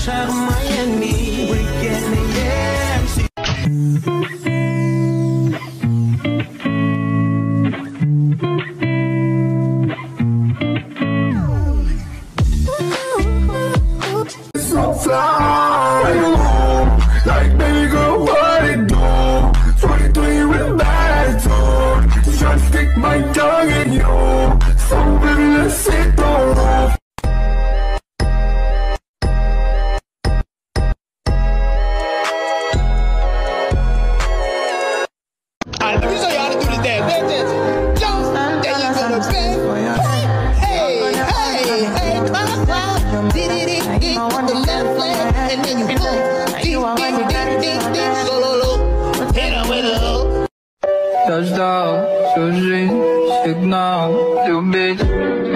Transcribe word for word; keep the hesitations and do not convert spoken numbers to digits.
outside of Miami, weekend, yeah. So fly home, like baby girl, what it do? twenty-three with bad tone, just trying to stick my tongue in you. So baby, let's sit down. Alright, let me show you how to do this dance. Dance, dance. Jump, there you go to bed. Hey, hey, hey, clap, clap. Did it, it, it, on the left leg, and then you boom. Ding, ding, ding, ding, ding, lo, lo, lo. Hit him with a low. Touchdown, чужие сигнал, любить.